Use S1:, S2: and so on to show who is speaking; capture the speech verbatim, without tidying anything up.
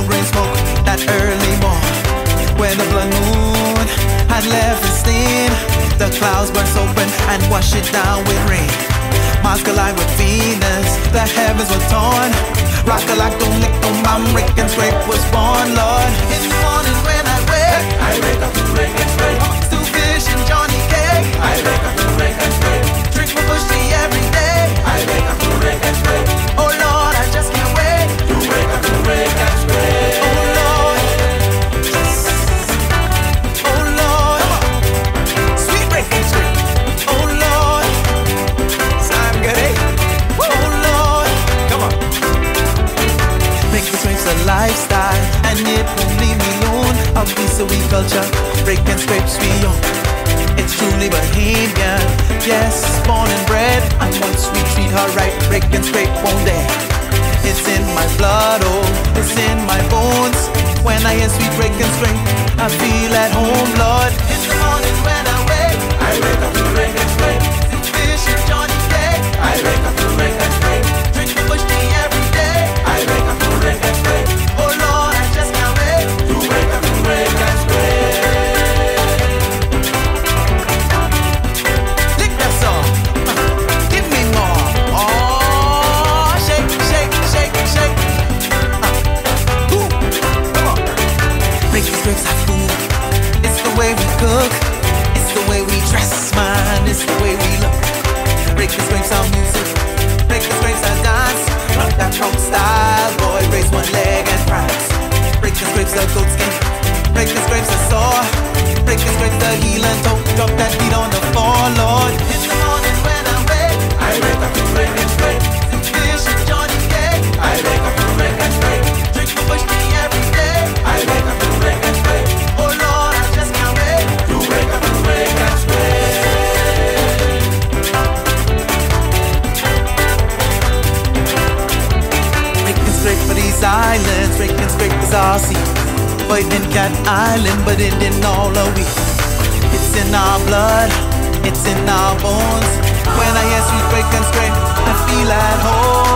S1: smell green smoke that early morn, when the blood moon had left its stain. The clouds burst open and wash it down with rain. Mars collide with Venus, the heavens were torn. Rock a like don't lick no mom, Rake-N-Scrape was born, Lord. In the morning when I wake, I wake up to Rake-N-Scrape. Still fishing Johnny Cake, I wake up to Rake-N-Scrape. Drink my bush tea every day, I wake up to Rake-N-Scrape. Oh Lord, I just can't wait to wake up to Rake-N-Scrape. Oh Lord, yes. Oh Lord, sweet Rake-N-Scrape. Oh Lord, I'm good, eh? Oh Lord, come on. Rake-N-Scrape's a lifestyle, and it won't leave me alone. A piece of we culture, Rake-N-Scrape's we own. It's truly Bohemian, yes, born and bred. And once we treat her right, Rake-N-Scrape won't dare. It's in my blood, oh, it's in my bones. When I hear sweet Rake-N-Scrape, I feel at home, Lord. In the morning when I wake, I wake up to Rake-N-Scrape. Fish and Johnny Cake, I wake up to Rake-N-Scrape. Drink the bush tea every day, I wake up to Rake-N-Scrape. Oh Lord, I just can't wait to wake up to Rake-N-Scrape. Lick that song, uh, give me more. Oh, shake, shake, shake, shake. Uh, ooh, come on. Rake-N-Scrape's our food. It's the way we cook. It's the way we dress, man. It's the way we look. Rake-N-Scrape's our music. Rake-N-Scrape's our dance. Rock that trunk style, boy. Raise one leg and prance. Rake-N-Scrape's the goat skin. Rake-N-Scrape's the saw. Rake-N-Scrape's the heel and toe. Drop that beat on the floor, Lord. In the morning when I wake, I wake up to Rake-N-Scrape. Fish and Johnny Cake, I wake up to Rake-N-Scrape. Drink my bush tea every day, I wake up to Rake-N-Scrape. Oh Lord, I just can't wait to wake up to Rake-N-Scrape. Rake-N-Scrape for these islands, Rake-N-Scrape is our sea. But in Cat Island, but it in all of we. It's in our blood, it's in our bones. When I hear sweet Rake-N-Scrape, I feel at home.